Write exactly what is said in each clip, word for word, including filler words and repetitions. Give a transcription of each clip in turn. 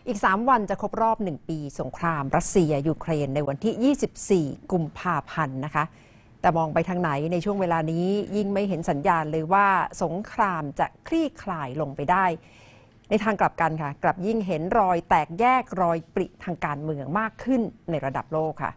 อีกสามวันจะครบรอบหนึ่งปีสงครามรัสเซียยูเครนในวันที่ยี่สิบสี่กุมภาพันธ์นะคะแต่มองไปทางไหนในช่วงเวลานี้ยิ่งไม่เห็นสัญญาณเลยว่าสงครามจะคลี่คลายลงไปได้ในทางกลับกันค่ะกลับยิ่งเห็นรอยแตกแยกรอยปริทางการเมืองมากขึ้นในระดับโลกค่ะ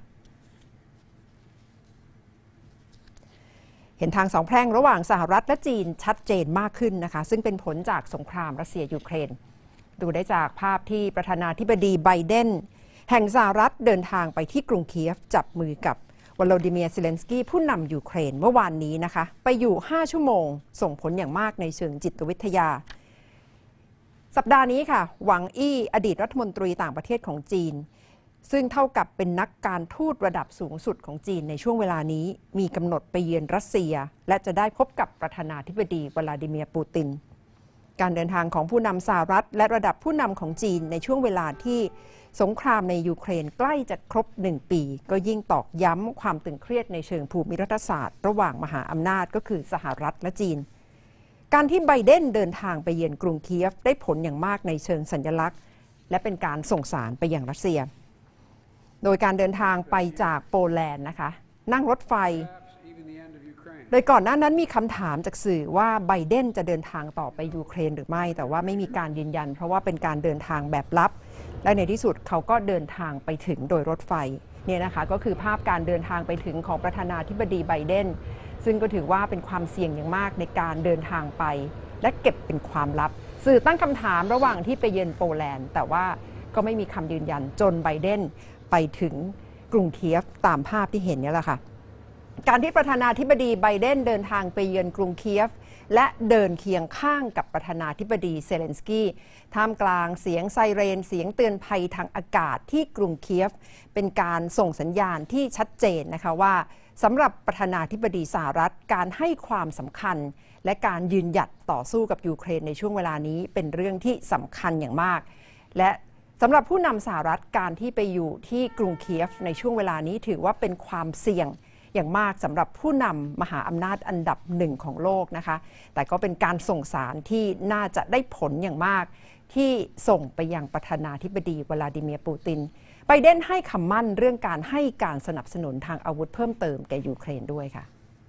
เห็นทางสองแพร่งระหว่างสหรัฐและจีนชัดเจนมากขึ้นนะคะซึ่งเป็นผลจากสงครามรัสเซียยูเครนดูได้จากภาพที่ประธานาธิบดีไบเดนแห่งสหรัฐเดินทางไปที่กรุงเคียฟจับมือกับวโลดิเมียร์ เซเลนสกี้ผู้นำยูเครนเมื่อวานนี้นะคะไปอยู่ห้าชั่วโมงส่งผลอย่างมากในเชิงจิตวิทยาสัปดาห์นี้ค่ะหวังอี้อดีตรัฐมนตรีต่างประเทศของจีนซึ่งเท่ากับเป็นนักการทูตระดับสูงสุดของจีนในช่วงเวลานี้มีกำหนดไปเยือนรัสเซียและจะได้พบกับประธานาธิบดีวลาดิเมียร์ปูตินการเดินทางของผู้นำสหรัฐและระดับผู้นำของจีนในช่วงเวลาที่สงครามในยูเครนใกล้จะครบหนึ่งปีก็ยิ่งตอกย้ำความตึงเครียดในเชิงภูมิรัฐศาสตร์ระหว่างมหาอำนาจก็คือสหรัฐและจีนการที่ไบเดนเดินทางไปเยือนกรุงเคียฟได้ผลอย่างมากในเชิงสัญลักษณ์และเป็นการส่งสารไปยังรัสเซียโดยการเดินทางไปจากโปแลนด์นะคะนั่งรถไฟโดยก่อนหน้านั้นมีคำถามจากสื่อว่าไบเดนจะเดินทางต่อไปยูเครนหรือไม่แต่ว่าไม่มีการยืนยันเพราะว่าเป็นการเดินทางแบบลับและในที่สุดเขาก็เดินทางไปถึงโดยรถไฟเนี่ยนะคะก็คือภาพการเดินทางไปถึงของประธานาธิบดีไบเดนซึ่งก็ถือว่าเป็นความเสี่ยงอย่างมากในการเดินทางไปและเก็บเป็นความลับสื่อตั้งคำถามระหว่างที่ไปเยือนโปแลนด์แต่ว่าก็ไม่มีคำยืนยันจนไบเดนไปถึงกรุงเคียฟตามภาพที่เห็นนี่แหละค่ะการที่ประธานาธิบดีไบเดนเดินทางไปเยือนกรุงเคียฟและเดินเคียงข้างกับประธานาธิบดีเซเลนสกี้ท่ามกลางเสียงไซเรนเสียงเตือนภัยทางอากาศที่กรุงเคียฟเป็นการส่งสัญญาณที่ชัดเจนนะคะว่าสำหรับประธานาธิบดีสหรัฐการให้ความสำคัญและการยืนหยัดต่อสู้กับยูเครนในช่วงเวลานี้เป็นเรื่องที่สำคัญอย่างมากและสำหรับผู้นำสหรัฐการที่ไปอยู่ที่กรุงเคียฟในช่วงเวลานี้ถือว่าเป็นความเสี่ยงอย่างมากสำหรับผู้นำมหาอำนาจอันดับหนึ่งของโลกนะคะแต่ก็เป็นการส่งสารที่น่าจะได้ผลอย่างมากที่ส่งไปยังประธานาธิบดีวลาดิเมียร์ปูตินไบเดนให้คำมั่นเรื่องการให้การสนับสนุนทางอาวุธเพิ่มเติมแก่ยูเครนด้วยค่ะ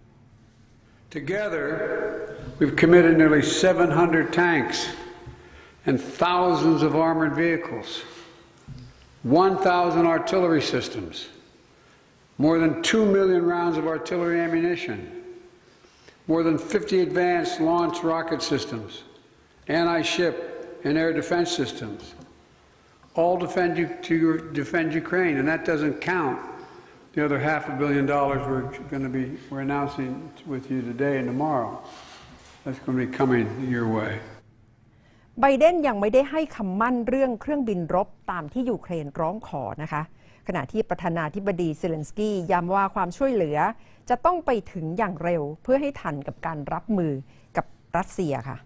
Together we've committed nearly seven hundred tanks and thousands of armored vehicles, one thousand artillery systems, more than two million rounds of artillery ammunition, more than fifty advanced launch rocket systems, anti-ship and air defense systems, all defend you, to defend Ukraine, and that doesn't count the other half a billion dollars we're going to be we're announcing with you today and tomorrow. That's going to be coming your way. ไบเดนยังไม่ได้ให้คำมั่นเรื่องเครื่องบินรบตามที่ยูเครนร้องขอนะคะขณะที่ประธานาธิบดีเซเลนสกี้ย้ำว่าความช่วยเหลือจะต้องไปถึงอย่างเร็วเพื่อให้ทันกับการรับมือกับรัสเซียค่ะ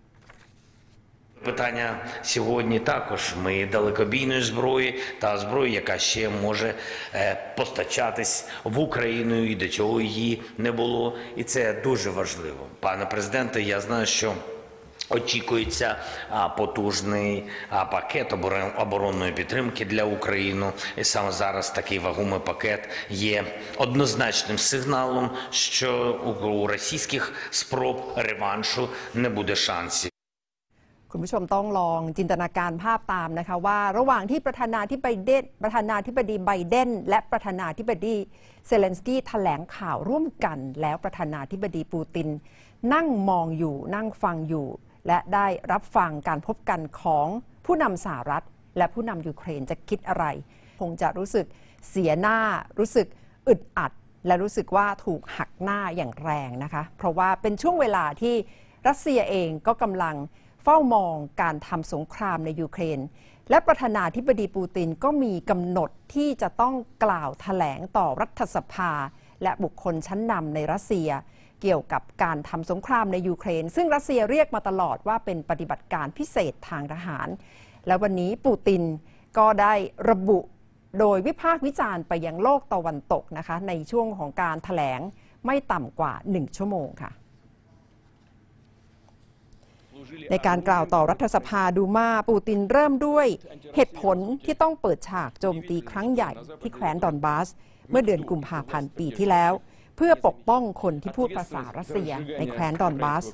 Питання сьогодні також ми далекобійної зброї та зброї, яка ще може постачатись в Україну і до цього її не було. І це дуже важливо. Пане президенте, я знаю, що очікується потужний пакет оборонної підтримки для України. І саме зараз такий вагомий пакет є однозначним сигналом, що у російських спроб реваншу не буде шансів. คุณผู้ชมต้องลองจินตนาการภาพตามนะคะว่าระหว่างที่ประธานาธิบดีประธานาธิบดีไบเดนและประธานาธิบดีเซเลนสกี้แถลงข่าวร่วมกันแล้วประธานาธิบดีปูตินนั่งมองอยู่นั่งฟังอยู่และได้รับฟังการพบกันของผู้นำสหรัฐและผู้นำยูเครนจะคิดอะไรคงจะรู้สึกเสียหน้ารู้สึกอึดอัดและรู้สึกว่าถูกหักหน้าอย่างแรงนะคะเพราะว่าเป็นช่วงเวลาที่รัสเซียเองก็กำลังเฝ้ามองการทำสงครามในยูเครนและประธานาธิบดีปูตินก็มีกำหนดที่จะต้องกล่าวแถลงต่อรัฐสภาและบุคคลชั้นนำในรัสเซียเกี่ยวกับการทำสงครามในยูเครนซึ่งรัสเซียเรียกมาตลอดว่าเป็นปฏิบัติการพิเศษทางทหารและวันนี้ปูตินก็ได้ระบุโดยวิพากษ์วิจารณ์ไปยังโลกตะวันตกนะคะในช่วงของการแถลงไม่ต่ำกว่าหนึ่งชั่วโมงค่ะในการกล่าวต่อรัฐสภาดูมาปูตินเริ่มด้วยเหตุผลที่ต้องเปิดฉากโจมตีครั้งใหญ่ที่แคว้นดอนบาสเมื่อเดือนกุมภาพันธ์ปีที่แล้วเพื่อปกป้องคนที่พูดภาษารัสเซียในแคว้นดอนบาส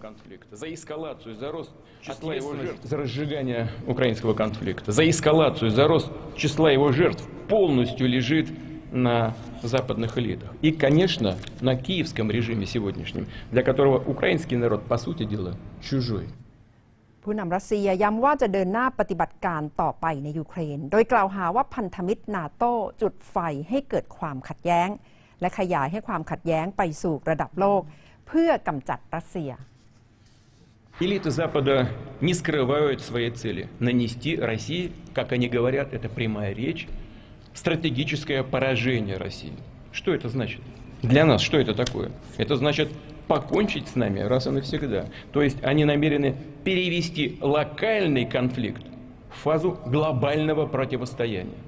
за разжигание украинского конфликта, за эскалацию, за рост числа его жертв полностью лежит на западных элитах. И, конечно, на киевском режиме сегодняшнем, для которого украинский народ, по сути дела, чужой. ผู้นำรัสเซียย้ำว่าจะเดินหน้าปฏิบัติการต่อไปในยูเครนโดยกล่าวหาว่าพันธมิตรนาโต้จุดไฟให้เกิดความขัดแย้งและขยายให้ความขัดแย้งไปสู่ระดับโลกเพื่อกำจัดรัสเซีย Элиты Запада не скрывают свои цели. Нанести России, как они говорят, это прямая речь, стратегическое поражение России. Что это значит? Для нас что это такое? Это значит покончить с нами раз и навсегда. То есть они намерены перевести локальный конфликт в фазу глобального противостояния.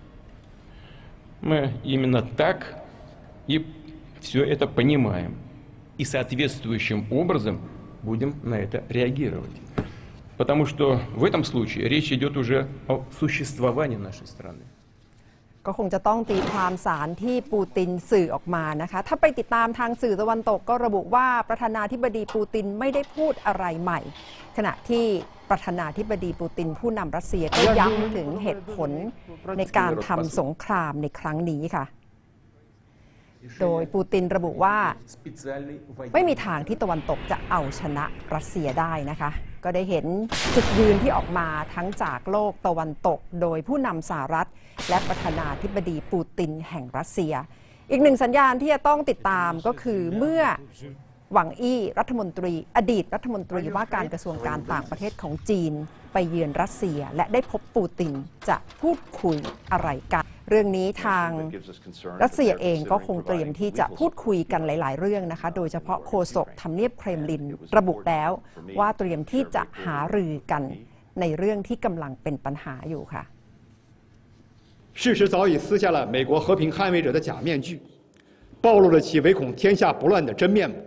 Мы именно так и все это понимаем. И соответствующим образом будем на это реагировать. Потому что в этом случае речь идет уже о существовании нашей страны. ก็คงจะต้องตีความสารที่ปูตินสื่อออกมานะคะถ้าไปติดตามทางสื่อตะวันตกก็ระบุว่าประธานาธิบดีปูตินไม่ได้พูดอะไรใหม่ขณะที่ประธานาธิบดีปูตินผู้นำรัสเซียก็ย้ำถึงเหตุผลในการทำสงครามในครั้งนี้ค่ะโดยปูตินระบุว่าไม่มีทางที่ตะวันตกจะเอาชนะรัสเซียได้นะคะก็ได้เห็นจุดยืนที่ออกมาทั้งจากโลกตะวันตกโดยผู้นำสหรัฐและประธานาธิบดีปูตินแห่งรัสเซียอีกหนึ่งสัญญาณที่จะต้องติดตามก็คือเมื่อหวังอี้รัฐมนตรีอดีตรัฐมนตรีว่าการกระทรวงการต่างประเทศของจีนไปเยือนรัสเซียและได้พบปูตินจะพูดคุยอะไรกันเรื่องนี้ทางรัสเซียเองก็คงเตรียมที่จะพูดคุยกันหลายๆเรื่องนะคะโดยเฉพาะโฆษกทำเนียบเครมลินระบุแล้วว่าเตรียมที่จะหารือกันในเรื่องที่กำลังเป็นปัญหาอยู่ค่ะ事实早已撕下了美国和平捍卫者的假面具，暴露了其唯恐天下不乱的真面目。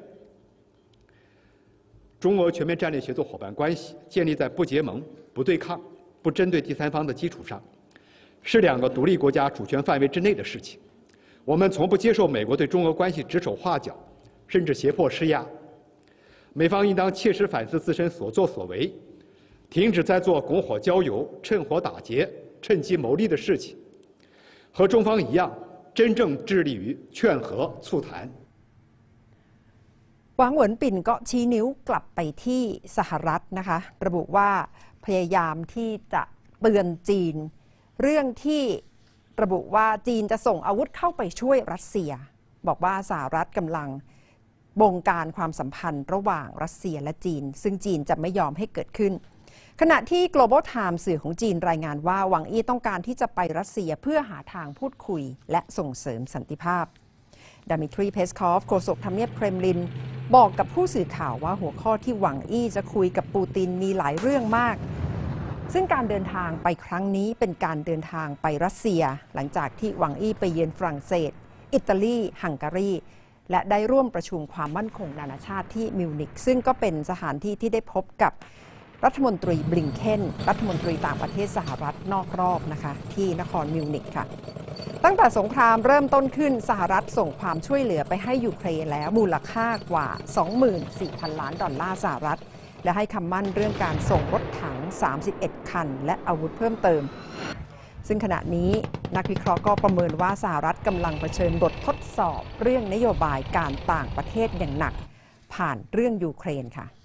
中俄全面战略协作伙伴关系建立在不结盟、不对抗、不针对第三方的基础上，是两个独立国家主权范围之内的事情。我们从不接受美国对中俄关系指手画脚，甚至胁迫施压。美方应当切实反思自身所作所为，停止再做拱火浇油、趁火打劫、趁机牟利的事情。和中方一样，真正致力于劝和促谈。 หวังเหวินปิ่นก็ชี้นิ้วกลับไปที่สหรัฐนะคะระบุว่าพยายามที่จะเตือนจีนเรื่องที่ระบุว่าจีนจะส่งอาวุธเข้าไปช่วยรัสเซียบอกว่าสหรัฐกำลังบงการความสัมพันธ์ระหว่างรัสเซียและจีนซึ่งจีนจะไม่ยอมให้เกิดขึ้นขณะที่ Global Times สื่อของจีนรายงานว่าหวังอี้ต้องการที่จะไปรัสเซียเพื่อหาทางพูดคุยและส่งเสริมสันติภาพดามิทรีเพสคอฟโฆษกทำเนียบเครมลินบอกกับผู้สื่อข่าวว่าหัวข้อที่หวังอี้จะคุยกับปูตินมีหลายเรื่องมากซึ่งการเดินทางไปครั้งนี้เป็นการเดินทางไปรัสเซียหลังจากที่หวังอี้ไปเยือนฝรั่งเศสอิตาลีฮังการีและได้ร่วมประชุมความมั่นคงนานาชาติที่มิวนิกซึ่งก็เป็นสถานที่ที่ได้พบกับรัฐมนตรีบลิงเคนรัฐมนตรีต่างประเทศสหรัฐนอกรอบนะคะที่นครมิวนิกค่ะตั้งแต่สงครามเริ่มต้นขึ้นสหรัฐส่งความช่วยเหลือไปให้ยูเครนแล้วมูลค่ากว่า สองหมื่นสี่พัน ล้านดอลลาร์สหรัฐและให้คำมั่นเรื่องการส่งรถถังสามสิบเอ็ดคันและอาวุธเพิ่มเติมซึ่งขณะนี้นักวิเคราะห์ก็ประเมินว่าสหรัฐกำลังเผชิญบททดสอบเรื่องนโยบายการต่างประเทศอย่างหนักผ่านเรื่องยูเครนค่ะ